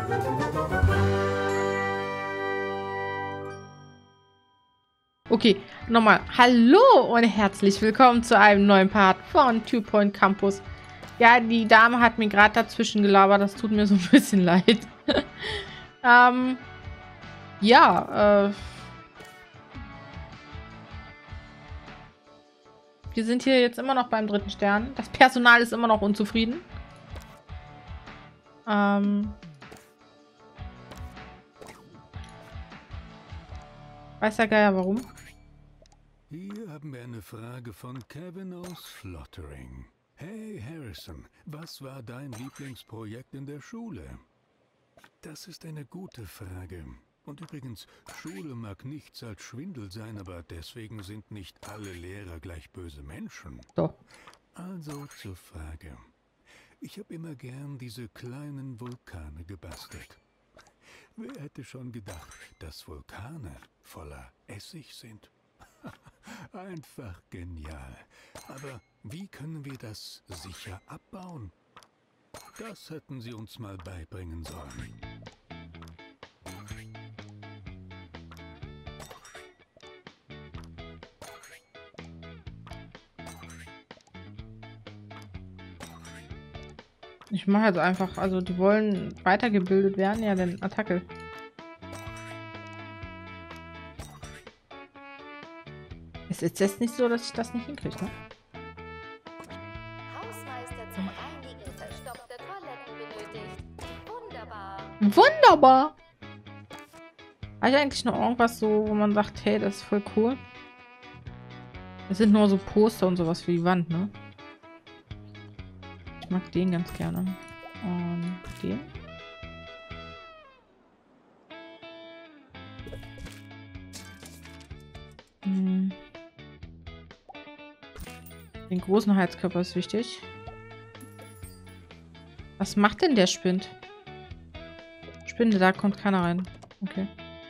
Okay, nochmal. Hallo und herzlich willkommen zu einem neuen Part von Two Point Campus. Ja, die Dame hat mir gerade dazwischen gelabert. Das tut mir so ein bisschen leid. Wir sind hier jetzt immer noch beim 3. Stern. Das Personal ist immer noch unzufrieden. Weiß der Geier warum? Hier haben wir eine Frage von Kevin aus Flottering. Hey Harrison, was war dein Lieblingsprojekt in der Schule? Das ist eine gute Frage. Und übrigens, Schule mag nichts als Schwindel sein, aber deswegen sind nicht alle Lehrer gleich böse Menschen. Doch. Also zur Frage. Ich habe immer gern diese kleinen Vulkane gebastelt. Wer hätte schon gedacht, dass Vulkane voller Essig sind? Einfach genial. Aber wie können wir das sicher abbauen? Das hätten sie uns mal beibringen sollen. Ich mache jetzt einfach, also die wollen weitergebildet werden, ja, dann Attacke. Es ist jetzt nicht so, dass ich das nicht hinkriege, ne? Hausmeister zum Reinigen verstopfte Toiletten benötigt. Wunderbar. Wunderbar! Habe ich eigentlich noch irgendwas so, wo man sagt, hey, das ist voll cool? Es sind nur so Poster und sowas für die Wand, ne? Ich mag den ganz gerne. Und den. Den großen Heizkörper ist wichtig. Was macht denn der Spind? Spinde, da kommt keiner rein. Okay.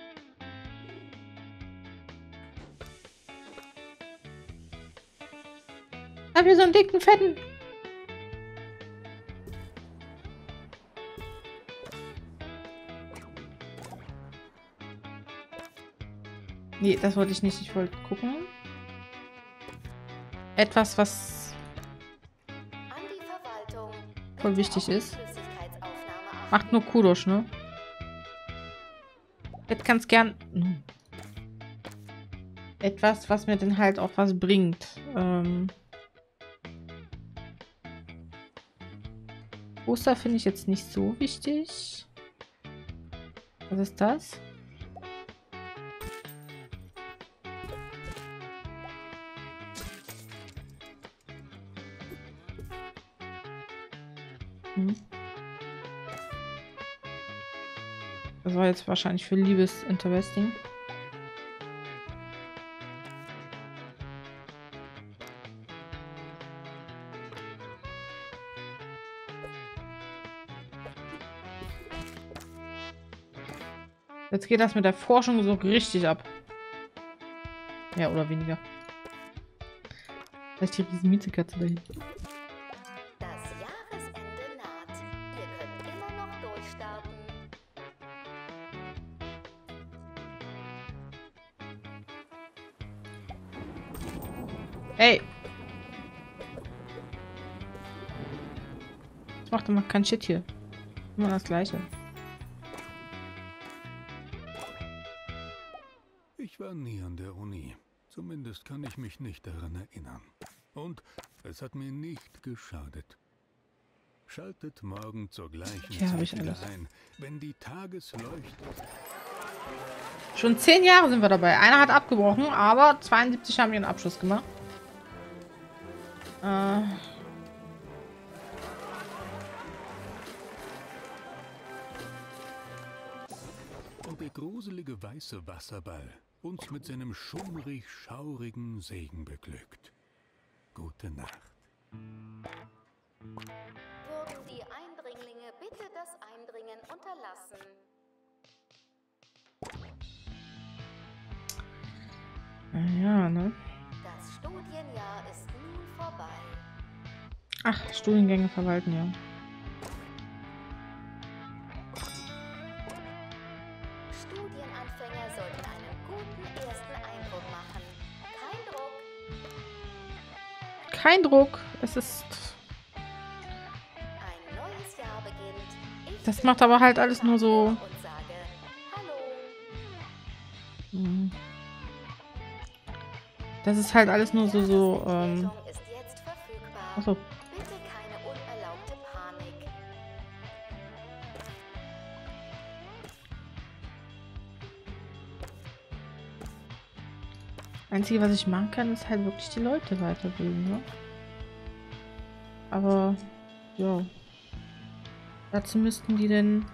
Ich hab hier so einen dicken, fetten. Nee, das wollte ich nicht. Ich wollte gucken. Etwas, was voll wichtig ist. Macht nur Kudosh, ne? Jetzt ganz gern... Etwas, was mir dann halt auch was bringt. Poster finde ich jetzt nicht so wichtig. Was ist das? Das war jetzt wahrscheinlich für Liebesinteresting. Jetzt geht das mit der Forschung so richtig ab. Ja, oder weniger. Vielleicht die riesen Mietekatze dahin. Das Jahresende naht. Ihr könnt immer noch durchstarten. Ey! Das macht doch mal kein Shit hier. Immer das Gleiche. Ich war nie an der Uni. Zumindest kann ich mich nicht daran erinnern. Und es hat mir nicht geschadet. Schaltet morgen zur gleichen Zeit wieder ein, wenn die Tagesleuchte... Schon 10 Jahre sind wir dabei. Einer hat abgebrochen, aber 72 haben ihren Abschluss gemacht. Und der gruselige weiße Wasserball uns mit seinem schummrig-schaurigen Segen beglückt. Gute Nacht. Würden die Eindringlinge bitte das Eindringen unterlassen? Ja, ne? Das Studienjahr ist nun vorbei. Ach, Studiengänge verwalten, ja. Studienanfänger sollten einen guten ersten Eindruck machen. Kein Druck. Kein Druck. Es ist... Ein neues Jahr beginnt. Ich Das macht aber halt alles nur so... und sage Hallo. Das ist halt alles nur so... Bildung ist jetzt verfügbar. Achso. Bitte keine unerlaubte Panik. Einzige, was ich machen kann, ist halt wirklich die Leute weiterbilden, ne? Aber, ja. Dazu müssten die denn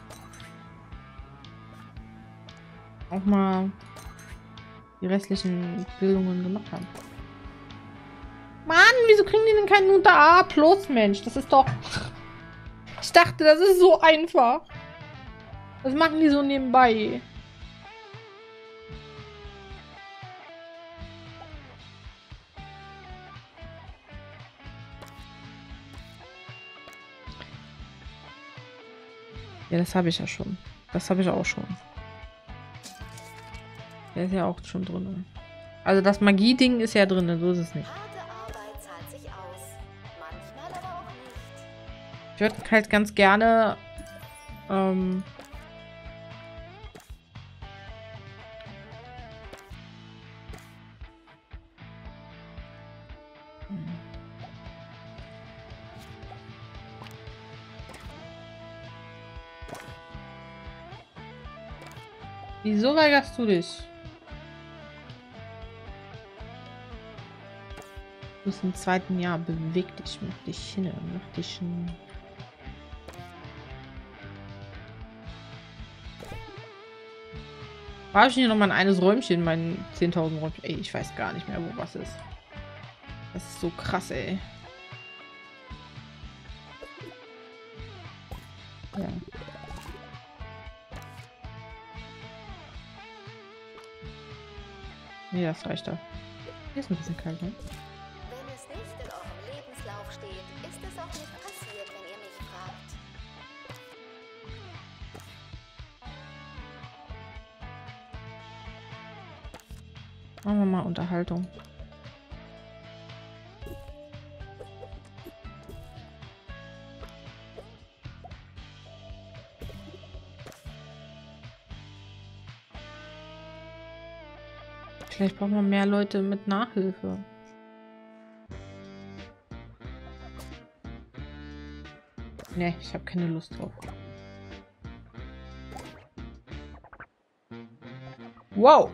auch mal die restlichen Bildungen gemacht haben. Mann, wieso kriegen die denn keinen unter A+, Mensch? Das ist doch... Ich dachte, das ist so einfach. Das machen die so nebenbei. Ja, das habe ich ja schon. Das habe ich auch schon. Der ist ja auch schon drin. Also das Magie-Ding ist ja drin, so ist es nicht. Harte Arbeit zahlt sich aus. Manchmal aber auch nicht. Ich würde halt ganz gerne Wieso weigerst du dich? Du bist im zweiten Jahr. Beweg dich, mach dich hin, mach dich hin. War ich hier nochmal in eines Räumchen, mein 10.000 Räumchen? Ey, ich weiß gar nicht mehr, wo was ist. Das ist so krass, ey. Ja. Nee, das reicht da. Hier ist ein bisschen kalt, ne? Wenn es nicht in eurem Lebenslauf steht, ist es auch nicht passiert, wenn ihr mich fragt. Machen wir mal Unterhaltung. Vielleicht brauchen wir mehr Leute mit Nachhilfe. Ne, ich habe keine Lust drauf. Wow!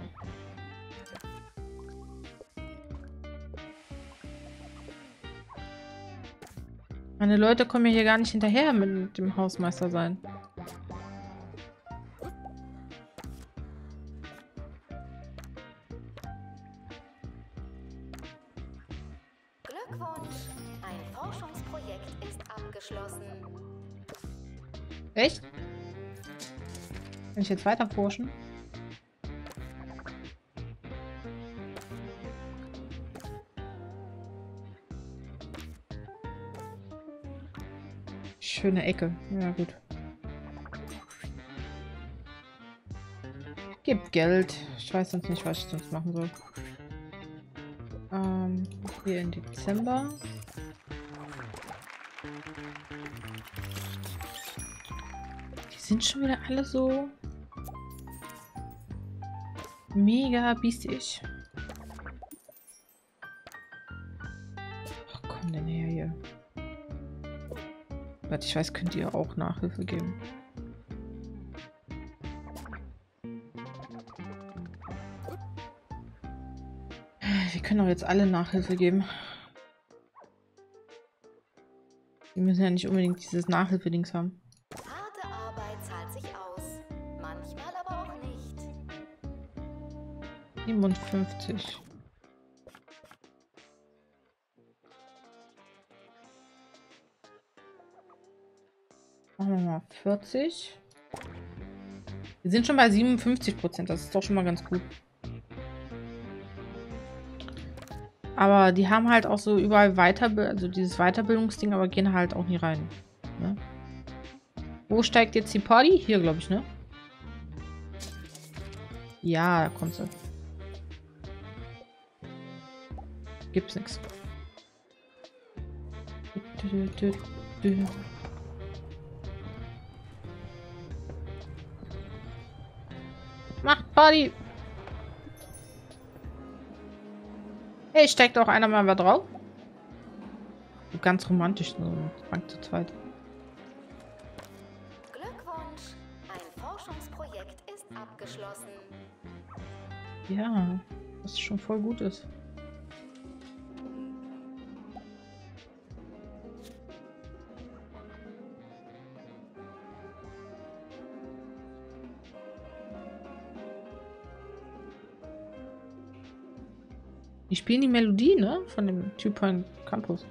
Meine Leute kommen mir hier gar nicht hinterher mit dem Hausmeister sein. Glückwunsch! Ein Forschungsprojekt ist abgeschlossen. Echt? Kann ich jetzt weiter forschen? Schöne Ecke. Ja, gut. Gib Geld. Ich weiß sonst nicht, was ich sonst machen soll. Hier in Dezember. Die sind schon wieder alle so mega biestig. Ach, komm denn her hier. Warte, ich weiß, könnt ihr auch Nachhilfe geben? Wir können doch jetzt alle Nachhilfe geben. Wir müssen ja nicht unbedingt dieses Nachhilfedings haben. Harte Arbeit zahlt sich aus. Manchmal aber auch nicht. 57. Machen wir mal 40. Wir sind schon bei 57%. Das ist doch schon mal ganz gut. Aber die haben halt auch so überall also dieses Weiterbildungsding, aber gehen halt auch nie rein. Ne? Wo steigt jetzt die Party? Hier, glaube ich, ne? Ja, da kommt sie. Gibt's nichts. Macht Party! Hey, steigt auch einer mal drauf? So ganz romantisch, so Bank zu zweit. Glückwunsch! Ein Forschungsprojekt ist abgeschlossen. Ja, was schon voll gut ist. Die spielen die Melodie, ne? Von dem Two Point Campus.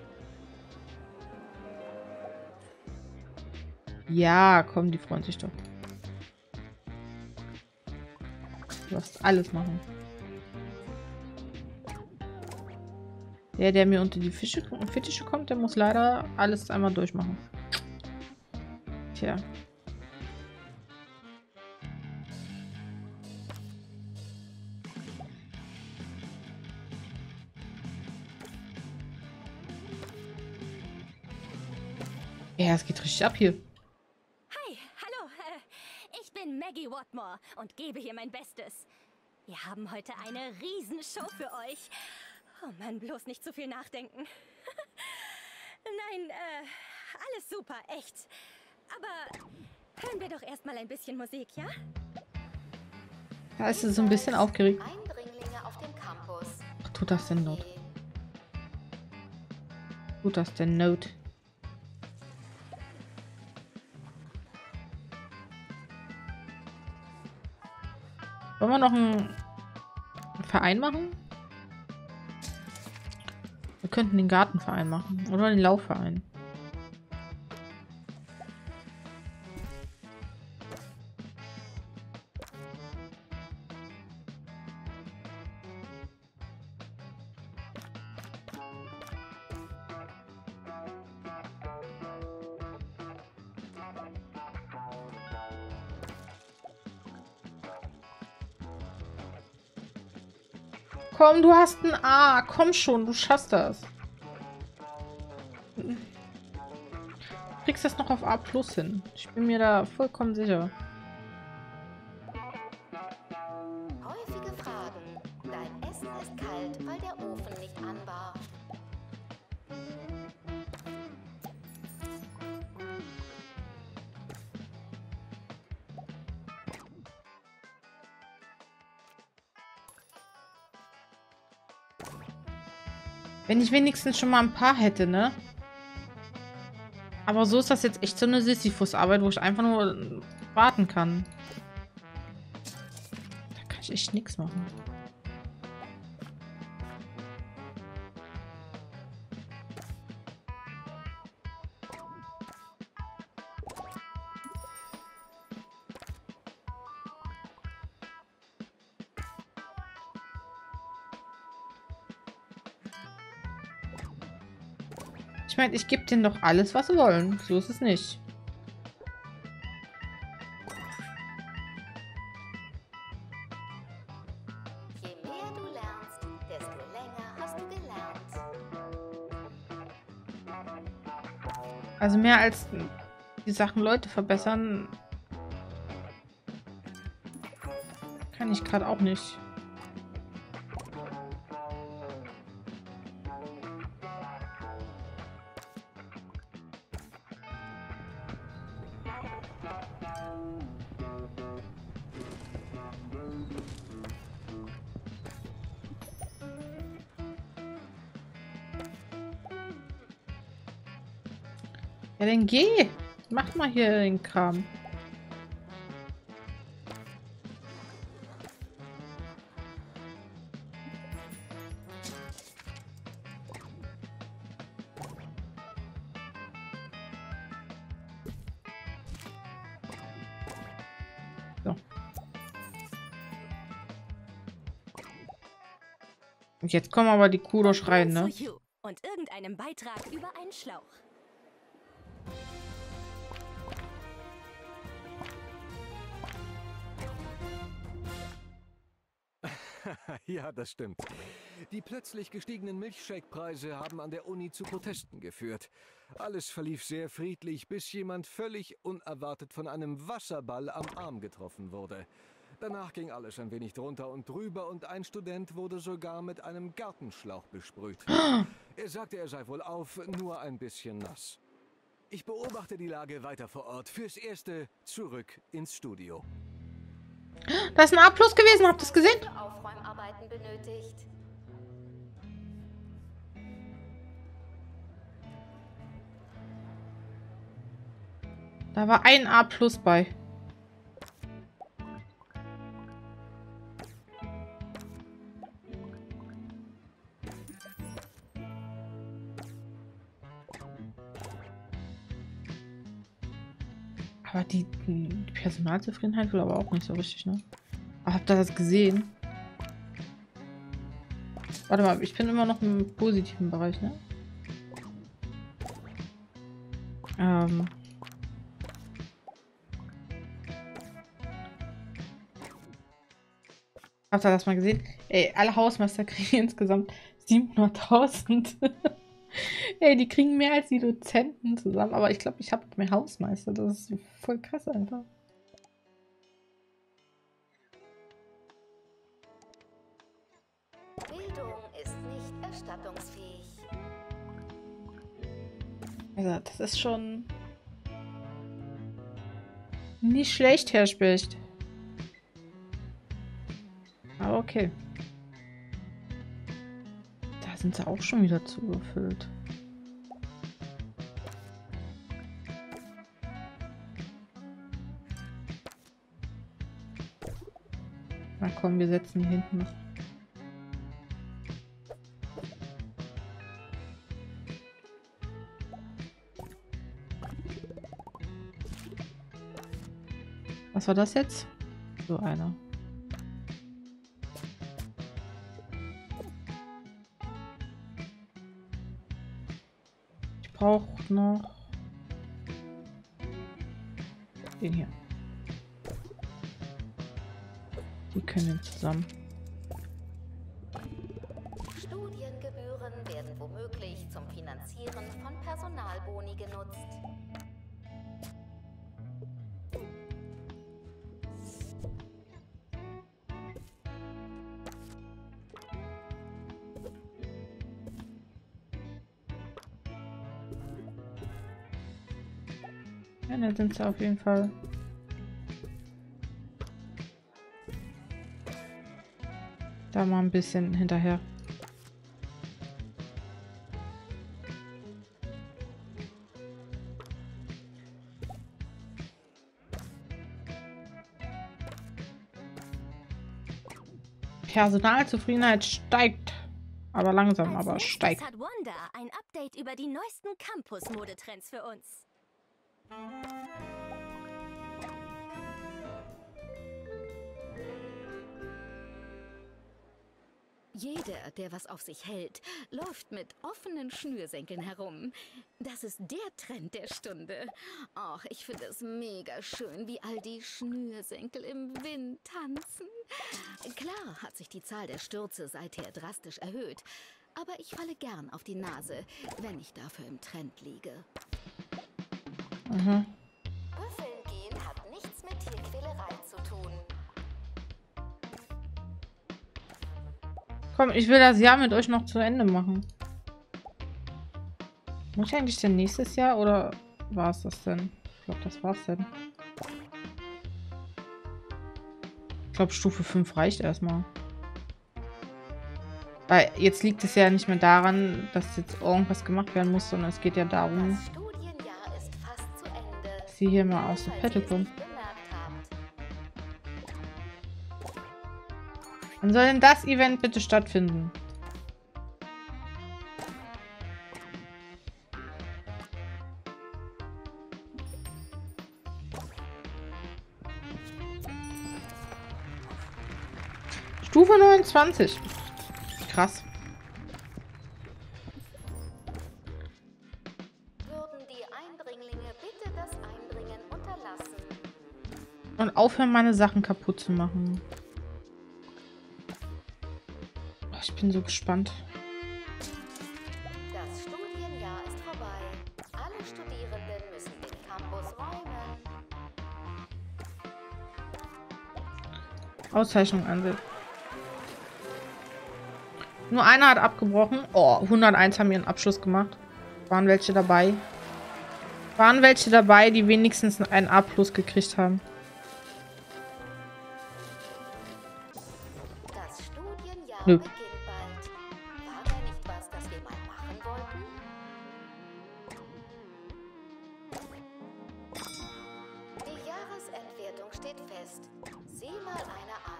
Ja, komm, die freuen sich doch. Du darfst alles machen. Der mir unter die Fittiche kommt, der muss leider alles einmal durchmachen. Tja. Ja, es geht richtig ab hier. Hi, hallo. Ich bin Maggie Watmore und gebe hier mein Bestes. Wir haben heute eine Riesenshow für euch. Oh Mann, bloß nicht zu viel nachdenken. Nein, alles super, echt. Aber hören wir doch erstmal ein bisschen Musik, ja? Da ist es so ein bisschen aufgeregt. Eindringlinge auf dem Campus. Ach, tut das denn Not? Tut das denn Not? Wollen wir noch einen Verein machen? Wir könnten den Gartenverein machen. Oder den Laufverein. Komm, du hast ein A. Komm schon, du schaffst das. Du kriegst das noch auf A+ hin. Ich bin mir da vollkommen sicher. Häufige Fragen. Dein Essen ist kalt, weil der Ofen nicht an war. Wenn ich wenigstens schon mal ein paar hätte, ne? Aber so ist das jetzt echt so eine Sisyphus-Arbeit, wo ich einfach nur warten kann. Da kann ich echt nichts machen. Ich meine, ich gebe denen doch alles, was sie wollen. So ist es nicht. Je mehr du lernst, desto länger hast du gelernt. Also mehr als die Sachen Leute verbessern, kann ich gerade auch nicht. Ja, dann geh. Mach mal hier den Kram. So. Und jetzt kommen aber die Kudos rein, ne? Und irgendeinem Beitrag über einen Schlauch. Ja, das stimmt. Die plötzlich gestiegenen Milchshake-Preise haben an der Uni zu Protesten geführt. Alles verlief sehr friedlich, bis jemand völlig unerwartet von einem Wasserball am Arm getroffen wurde. Danach ging alles ein wenig drunter und drüber und ein Student wurde sogar mit einem Gartenschlauch besprüht. Er sagte, er sei wohlauf, nur ein bisschen nass. Ich beobachte die Lage weiter vor Ort. Fürs Erste zurück ins Studio. Das ist ein A+ gewesen, habt ihr das gesehen? Aufräumarbeiten benötigt. Da war ein A+ bei. Aber die Personalzufriedenheit will aber auch nicht so richtig, ne? Aber habt ihr das gesehen? Warte mal, ich bin immer noch im positiven Bereich, ne? Habt ihr das mal gesehen? Ey, alle Hausmeister kriegen insgesamt 700.000. Ey, die kriegen mehr als die Dozenten zusammen. Aber ich glaube, ich habe mehr Hausmeister. Das ist voll krass einfach. Bildung ist nicht erstattungsfähig. Also, das ist schon nicht schlecht, Herr Specht. Aber okay. Da sind sie auch schon wieder zugefüllt. Na komm, wir setzen hier hinten noch. Was war das jetzt? So einer. Ich brauche noch den hier. Die können wir zusammen. Studiengebühren werden womöglich zum Finanzieren von Personalboni genutzt. Ja, da sind sie auf jeden Fall. Da mal ein bisschen hinterher. Personalzufriedenheit steigt. Aber langsam, aber steigt. Hat Wanda ein Update über die neuesten Campus-Modetrends für uns. Jeder, der was auf sich hält, läuft mit offenen Schnürsenkeln herum. Das ist der Trend der Stunde. Ach, ich finde es mega schön, wie all die Schnürsenkel im Wind tanzen. Klar hat sich die Zahl der Stürze seither drastisch erhöht, aber ich falle gern auf die Nase, wenn ich dafür im Trend liege. Mhm. Büffeln gehen hat nichts mit Tierquälerei zu tun. Komm, ich will das Jahr mit euch noch zu Ende machen. Muss ich eigentlich denn nächstes Jahr oder war es das denn? Ich glaube, das war's denn. Ich glaube, Stufe 5 reicht erstmal. Weil jetzt liegt es ja nicht mehr daran, dass jetzt irgendwas gemacht werden muss, sondern es geht ja darum, Das Studienjahr ist fast zu Ende. dass sie hier mal aus der Pette kommen. Wann soll denn das Event bitte stattfinden? Stufe 29. Krass. Würden die Eindringlinge bitte das Eindringen unterlassen? Und aufhören, meine Sachen kaputt zu machen. Ich bin so gespannt. Das Studienjahr ist vorbei. Alle Studierenden müssen den Campus räumen. Auszeichnung ansehen. Nur einer hat abgebrochen. Oh, 101 haben ihren Abschluss gemacht. Waren welche dabei? Waren welche dabei, die wenigstens ein A+ gekriegt haben? Das Studienjahr Nö. beginnt bald. War da nicht was, das wir mal machen wollten? Die Jahresendwertung steht fest. Sieh mal eine an.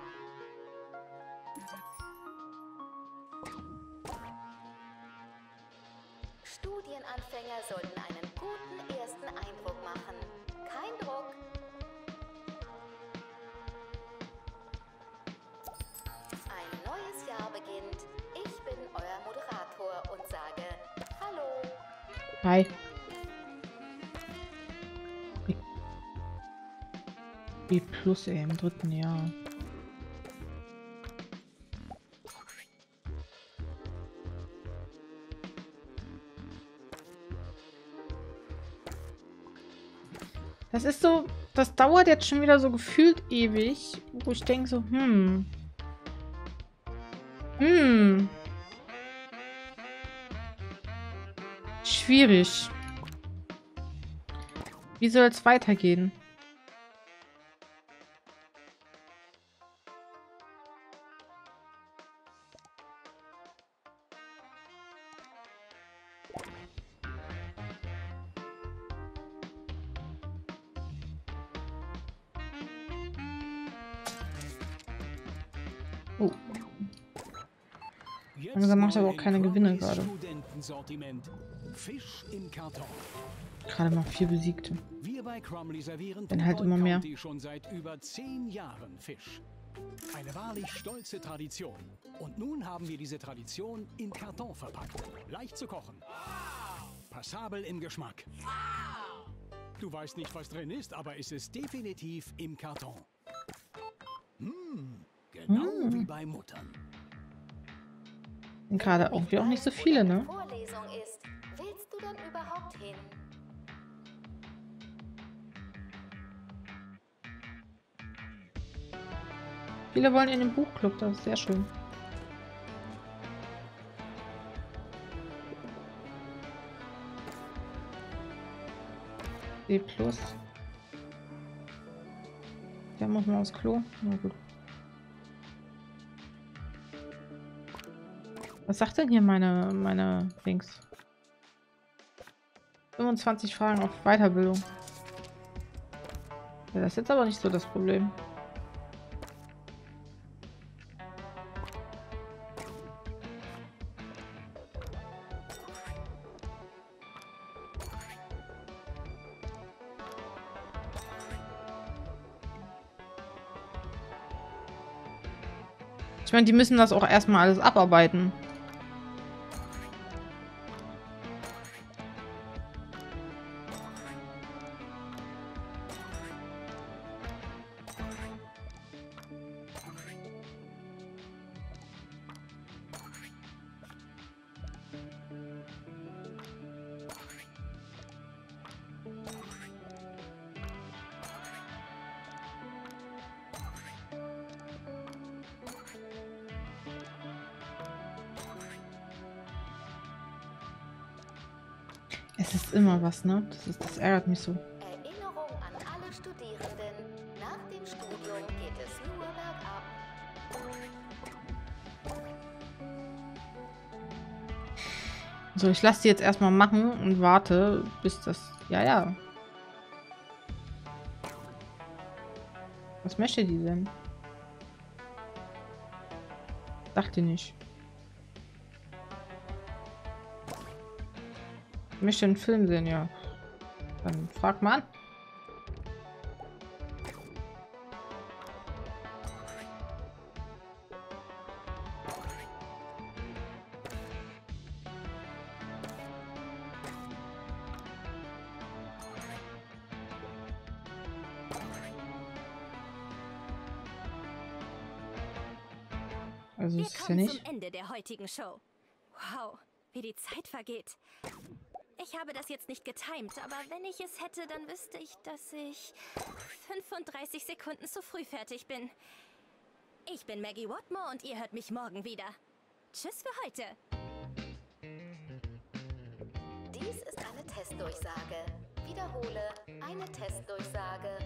Studienanfänger sollten einen guten ersten Eindruck machen. Kein Druck. Ein neues Jahr beginnt. Ich bin euer Moderator und sage Hallo. Hi. B+, ey, im 3. Jahr. Das ist so, das dauert jetzt schon wieder so gefühlt ewig, wo ich denke so, schwierig. Wie soll es weitergehen? Oh. Langsam macht aber auch keine Gewinne gerade. Fisch im Karton. Gerade mal 4 Besiegte. Wir bei Crumley servieren Wenn halt immer mehr. schon seit über 10 Jahren Fisch. Eine wahrlich stolze Tradition. Und nun haben wir diese Tradition in Karton verpackt. Leicht zu kochen. Passabel im Geschmack. Du weißt nicht, was drin ist, aber es ist definitiv im Karton. Genau wie bei Muttern. Sind gerade irgendwie auch nicht so viele, ne? Vorlesung ist. Willst du dann überhaupt hin? Viele wollen in den Buchclub, das ist sehr schön. C+. Der muss mal aufs Klo. Na gut. Was sagt denn hier meine Dings? 25 Fragen auf Weiterbildung. Ja, das ist jetzt aber nicht so das Problem. Ich meine, die müssen das auch erstmal alles abarbeiten. Es ist immer was, ne? Das ärgert mich so. Erinnerung an alle Studierenden. Nach dem Studium geht es nur bergab. So, ich lasse die jetzt erstmal machen und warte, bis das... Ja, ja. Was möchte die denn? Dachte nicht. Ich möchte einen Film sehen, ja. Dann frag mal an. Also Wir ist es ja kommen nicht. zum Ende der heutigen Show. Wow, wie die Zeit vergeht. Ich habe das jetzt nicht getimt, aber wenn ich es hätte, dann wüsste ich, dass ich 35 Sekunden zu früh fertig bin. Ich bin Maggie Watmore und ihr hört mich morgen wieder. Tschüss für heute. Dies ist eine Testdurchsage. Wiederhole, eine Testdurchsage.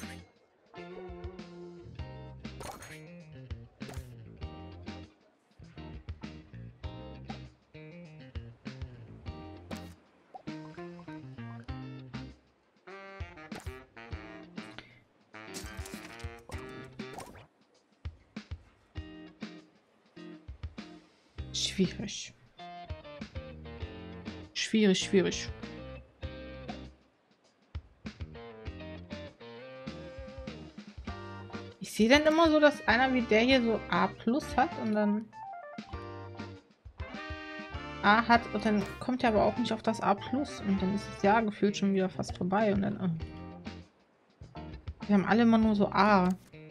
Schwierig. Schwierig, schwierig. Ich sehe dann immer so, dass einer wie der hier so A+ hat und dann A hat und dann kommt er aber auch nicht auf das A+ und dann ist das Jahr gefühlt schon wieder fast vorbei und dann wir haben alle immer nur so A.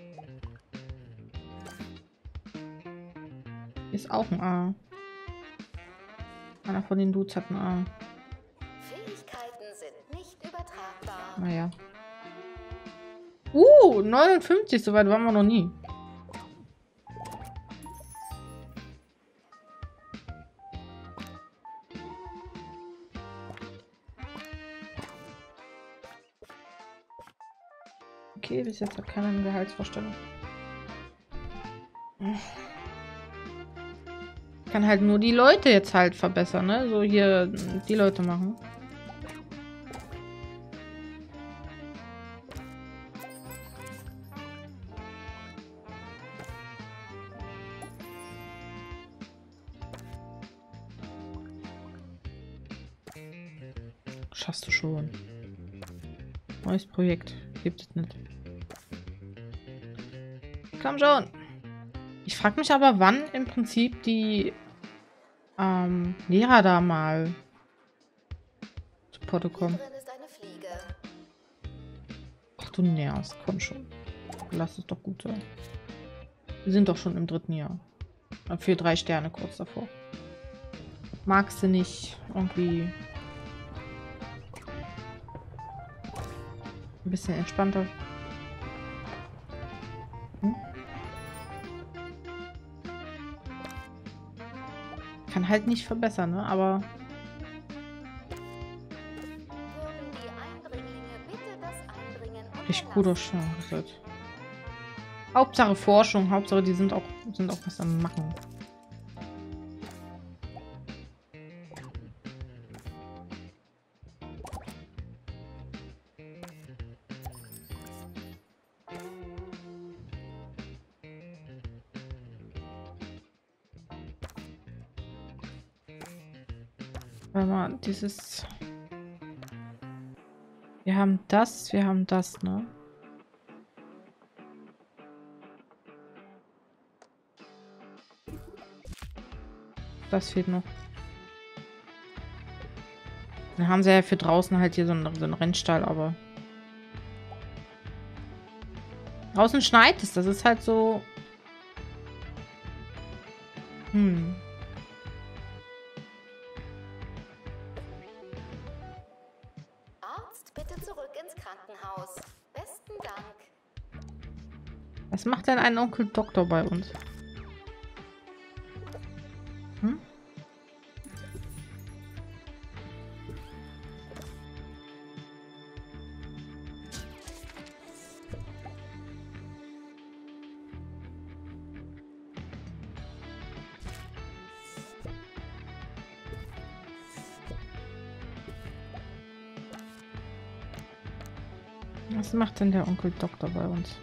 Ist auch ein A. Einer von den Dudes hat ein A. Fähigkeiten sind nicht übertragbar. Naja. 59, soweit waren wir noch nie. Okay, bis jetzt hat keiner eine Gehaltsvorstellung. Kann halt nur die Leute jetzt halt verbessern, ne? So hier die Leute machen. Schaffst du schon. Neues Projekt. Gibt es nicht. Komm schon. Ich frage mich aber, wann im Prinzip die Lehrer da mal zu Potte kommen. Hier drin ist eine Fliege. Ach du nervst. Komm schon. Lass es doch gut sein. Wir sind doch schon im 3. Jahr. Für 3 Sterne kurz davor. Magst du nicht irgendwie ein bisschen entspannter? Hm? Kann halt nicht verbessern, ne? Aber Würden die Eindringlinge bitte das Eindringen richtig unterlassen? guter Chance. Hauptsache Forschung, Hauptsache die sind auch was am Machen. Warte mal, dieses... Wir haben das, ne? Das fehlt noch. Dann haben sie ja für draußen halt hier so einen Rennstall, aber... Draußen schneit es, das ist halt so... Arzt, bitte zurück ins Krankenhaus. Besten Dank. Was macht denn ein Onkel Doktor bei uns? Hm? Was macht denn der Onkel Doktor bei uns?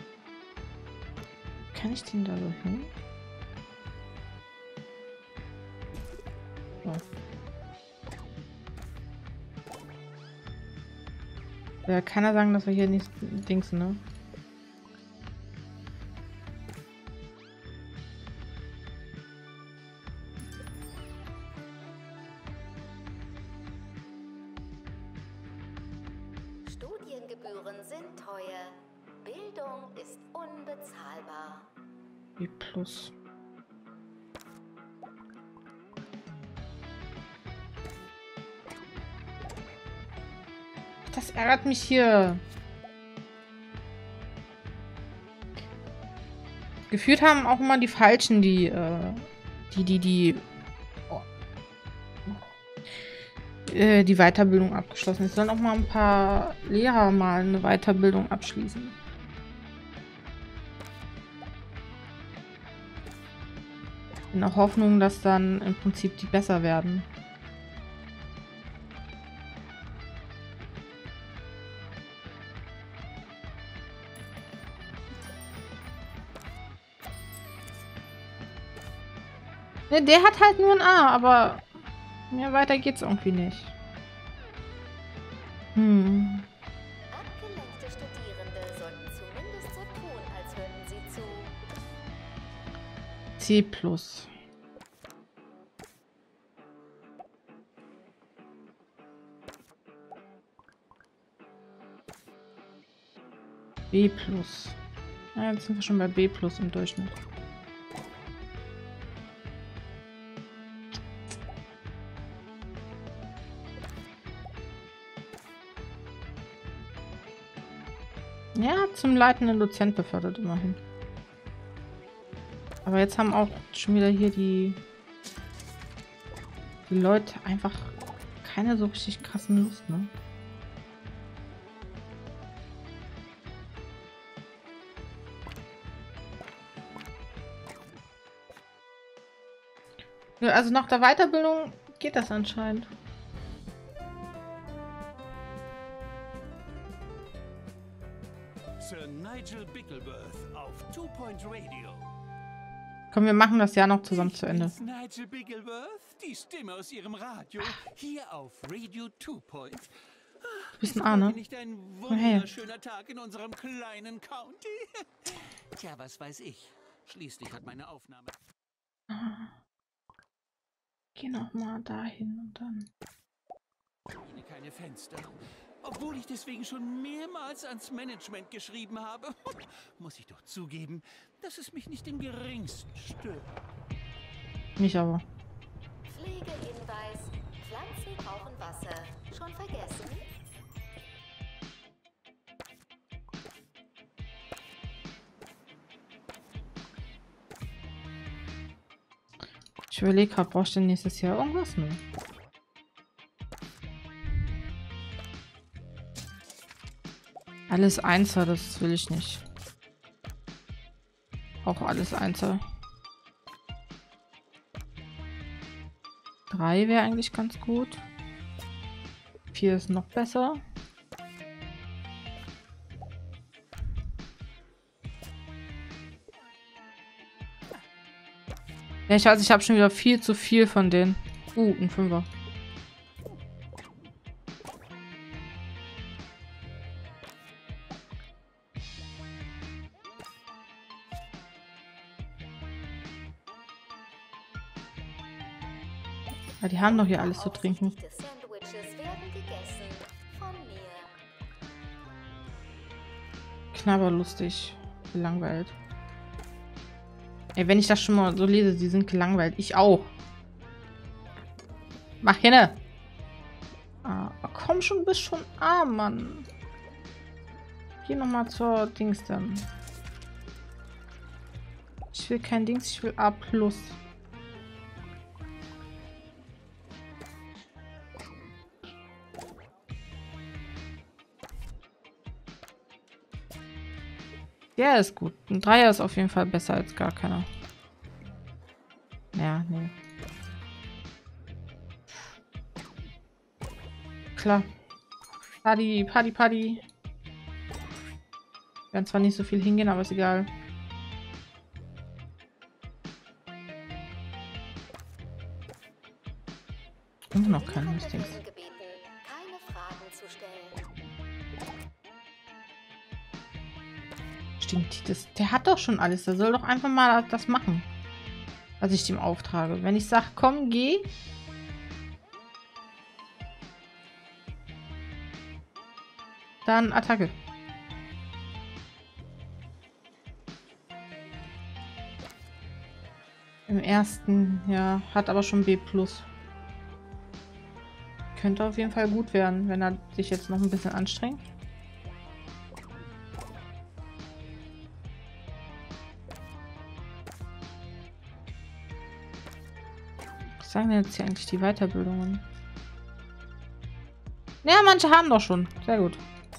Kann ich den da so hin? So. Kann er sagen, dass wir hier nicht Dings, ne? Studiengebühren sind teuer. Bildung ist unbezahlbar. B+. das ärgert mich hier. Gefühlt haben auch immer die Falschen die Weiterbildung abgeschlossen. Es sollen auch mal ein paar Lehrer mal eine Weiterbildung abschließen. In der Hoffnung, dass dann im Prinzip die besser werden. Ne, der hat halt nur ein A, aber mehr weiter geht's irgendwie nicht. Abgelenkte Studierende sollten zumindest so tun, als hören sie zu. C+. B+. Ja, jetzt sind wir schon bei B+ im Durchschnitt. Ja, zum leitenden Dozent befördert immerhin. Aber jetzt haben auch schon wieder hier die Leute einfach keine so richtig krassen Lust, ne? Ja, also nach der Weiterbildung geht das anscheinend. Sir Nigel Bickleworth auf 2 Point Radio. Komm, wir machen das Jahr noch zusammen zu Ende. Nigel Bickleworth, die Stimme aus Ihrem Radio, hier auf Radio 2 Point. Du bist ein A, ne? Nicht ein Komm her. wunderschöner Tag in unserem kleinen County. Tja, was weiß ich. Schließlich hat meine Aufnahme... Geh noch mal dahin und dann... keine Fenster. Obwohl ich deswegen schon mehrmals ans Management geschrieben habe, muss ich doch zugeben, dass es mich nicht im geringsten stört. Mich aber. Pflegehinweis. Pflanzen brauchen Wasser. Schon vergessen? Ich überlege gerade, brauchst du denn nächstes Jahr irgendwas? Ne? Alles Einser, das will ich nicht. Auch alles Einser. 3 wäre eigentlich ganz gut. 4 ist noch besser. Ja, ich weiß, ich habe schon wieder viel zu viel von denen. Ein 5er. Ja, die haben doch hier alles zu trinken. Die Sandwiches werden gegessen. Von mir. Knabberlustig. Gelangweilt. Ey, wenn ich das schon mal so lese, die sind gelangweilt. Ich auch. Mach hin. Ah, komm schon, bist schon arm, Mann. Geh nochmal zur Dings dann. Ich will kein Dings, ich will A+. Der ist gut. Ein 3er ist auf jeden Fall besser als gar keiner. Ja, nee. Klar. Party, Party, Party. Werden zwar nicht so viel hingehen, aber ist egal. Und noch kein Listings. Keine Fragen zu stellen. Stimmt, der hat doch schon alles. Der soll doch einfach mal das machen, was ich dem auftrage. Wenn ich sage, komm, geh. Dann Attacke. Im ersten, ja, hat aber schon B+. könnte auf jeden Fall gut werden, wenn er sich jetzt noch ein bisschen anstrengt. Was sagen denn jetzt hier eigentlich die Weiterbildungen? Ja, manche haben doch schon. Sehr gut.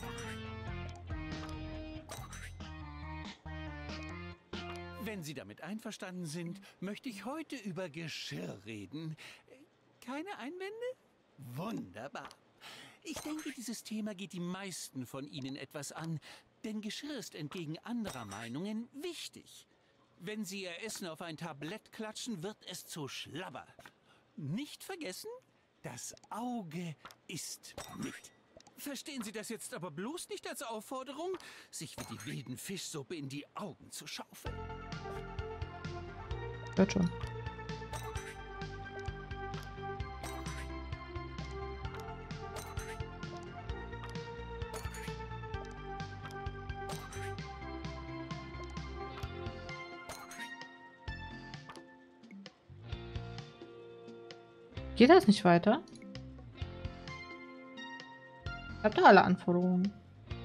Wenn Sie damit einverstanden sind, möchte ich heute über Geschirr reden. Keine Einwände? Wunderbar. Ich denke, dieses Thema geht die meisten von Ihnen etwas an, denn Geschirr ist entgegen anderer Meinungen wichtig. Wenn Sie Ihr Essen auf ein Tablett klatschen, wird es zu Schlabber. Nicht vergessen, das Auge isst mit. Verstehen Sie das jetzt aber bloß nicht als Aufforderung, sich wie die wilden Fischsuppe in die Augen zu schaufeln. Wird schon. Geht das nicht weiter? Ich hab doch alle Anforderungen.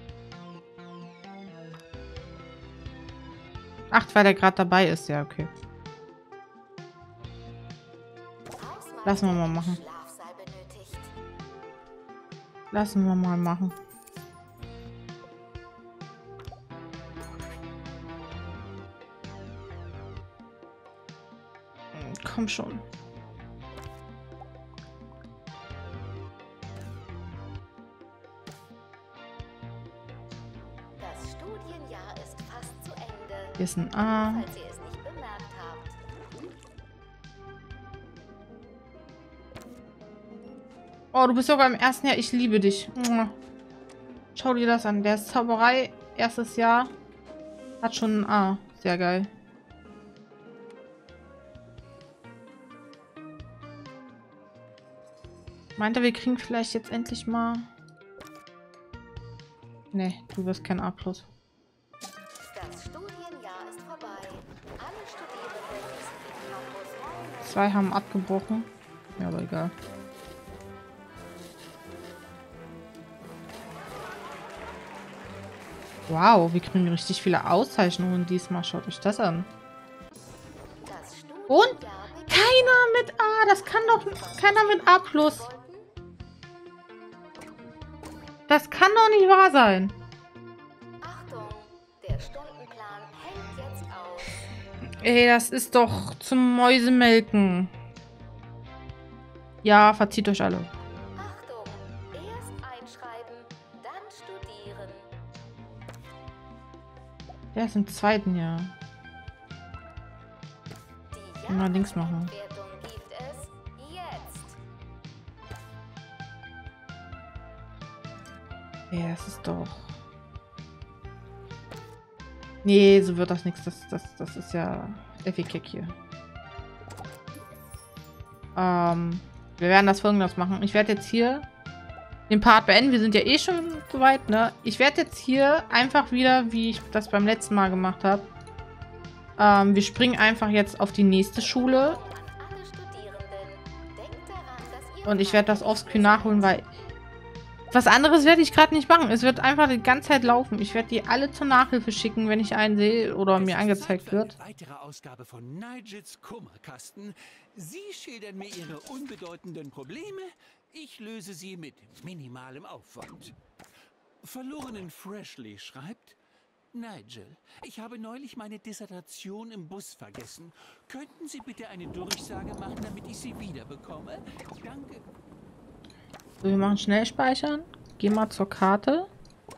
Ach, weil der gerade dabei ist. Ja, okay. Lassen wir mal machen. Lassen wir mal machen. Komm schon. Das Studienjahr ist fast zu Ende. Hier ist ein A. Falls ihr es nicht bemerkt habt. Oh, du bist sogar im ersten Jahr. Ich liebe dich. Schau dir das an. Der ist Zauberei. Erstes Jahr. Hat schon ein A. Sehr geil. Meint er, wir kriegen vielleicht jetzt endlich mal... Nee, du wirst kein A+. Das Studienjahr ist vorbei. Alle Studierenden müssen den Campus räumen. 2 haben abgebrochen. Ja, aber egal. Wow, wir kriegen richtig viele Auszeichnungen diesmal. Schaut euch das an. Das Und? Studienjahr beginnt. Keiner mit A. Das kann doch keiner mit A+. Das kann doch nicht wahr sein. Achtung, der Stundenplan hält jetzt auf. Ey, das ist doch zum Mäusemelken. Ja, verzieht euch alle. Achtung, erst einschreiben, dann studieren. Der ist im 2. Jahr. Die Mal links machen. Jahresendwertung gibt es jetzt. Ja, das ist doch... Nee, so wird das nichts. Das ist ja Effi-Kick hier. Wir werden das Folgendes machen. Ich werde jetzt hier den Part beenden. Wir sind ja eh schon soweit, ne? Ich werde jetzt hier einfach wieder, wie ich das beim letzten Mal gemacht habe. Wir springen einfach jetzt auf die nächste Schule. An alle Studierenden, denkt daran, dass ihr Und ich werde das offscreen nachholen, weil... Was anderes werde ich gerade nicht machen. Es wird einfach die ganze Zeit laufen. Ich werde die alle zur Nachhilfe schicken, wenn ich einen sehe oder mir angezeigt wird. Eine weitere Ausgabe von Nigels Kummerkasten. Sie schildern mir Ihre unbedeutenden Probleme. Ich löse sie mit minimalem Aufwand. Verlorenen Freshly schreibt: Nigel, ich habe neulich meine Dissertation im Bus vergessen. Könnten Sie bitte eine Durchsage machen, damit ich sie wiederbekomme? Danke. So, wir machen schnell speichern. Gehen mal zur Karte.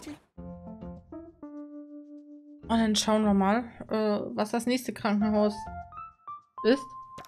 Und dann schauen wir mal, was das nächste Krankenhaus ist.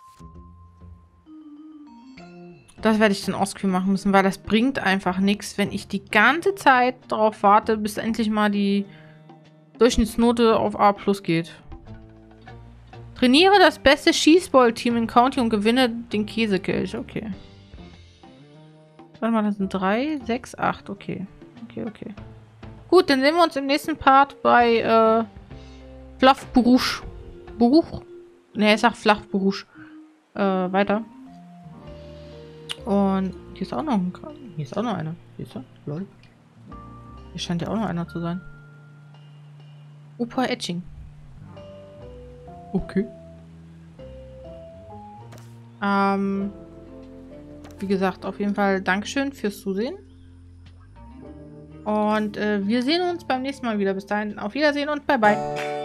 Das werde ich dann offscreen machen müssen, weil das bringt einfach nichts, wenn ich die ganze Zeit darauf warte, bis endlich mal die Durchschnittsnote auf A+ geht. Trainiere das beste Schießball-Team im County und gewinne den Käsekelch. Okay. Warte mal, das sind 3, 6, 8. Okay. Okay. Gut, dann sehen wir uns im nächsten Part bei Flachburusch. Buruch? Ne, ich sag Flachburusch. Weiter. Und hier ist auch noch ein Kran. Hier ist auch noch einer. Siehst du? Lol. Hier scheint ja auch noch einer zu sein. Opa Etching. Okay. Wie gesagt, auf jeden Fall Dankeschön fürs Zusehen. Und wir sehen uns beim nächsten Mal wieder. Bis dahin, auf Wiedersehen und bye bye.